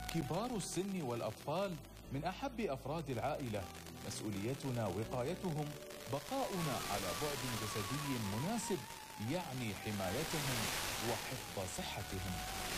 كبار السن والأطفال من أحب أفراد العائلة، مسؤوليتنا وقايتهم، بقاؤنا على بعد جسدي مناسب يعني حمايتهم وحفظ صحتهم.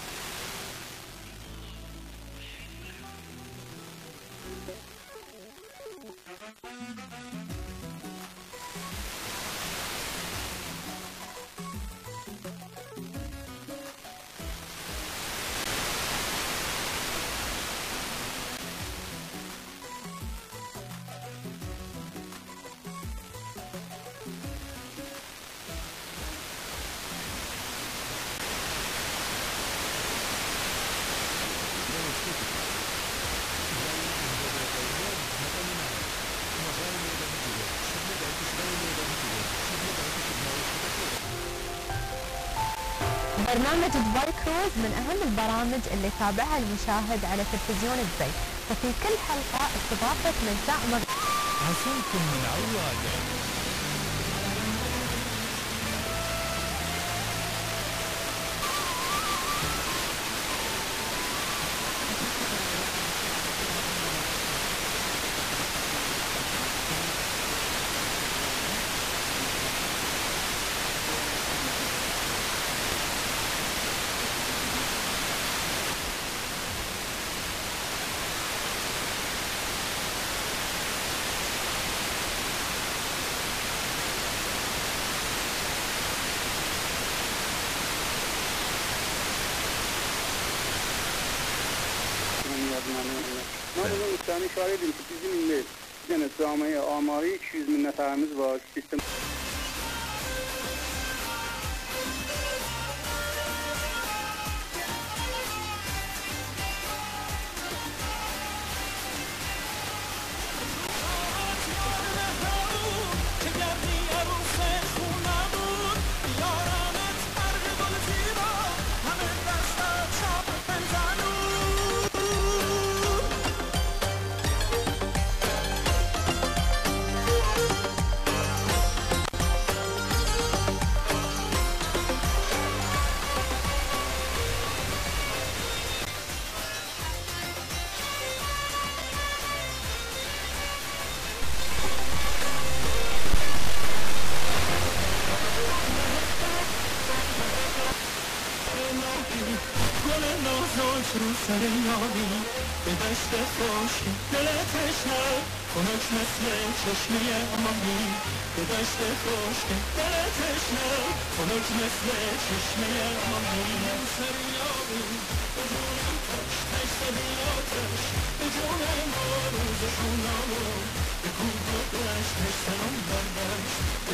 برنامج دبي كروز من أهم البرامج اللي تابعها المشاهد على تلفزيون الزي، ففي كل حلقة استضافة نساء عساكم من عوادة. ما bunu üstlerine işaret edeyim ki bizim ille yine camiye amari 200 bin neferimiz var. Sistem رو سر یاری به دشت خوشی دل تشنه خنک مثل چشمه آبی به دشت خوشی دل تشنه خنک مثل چشمه آبی سر یاری به جونم کش تشت بی آتش به جونم با روز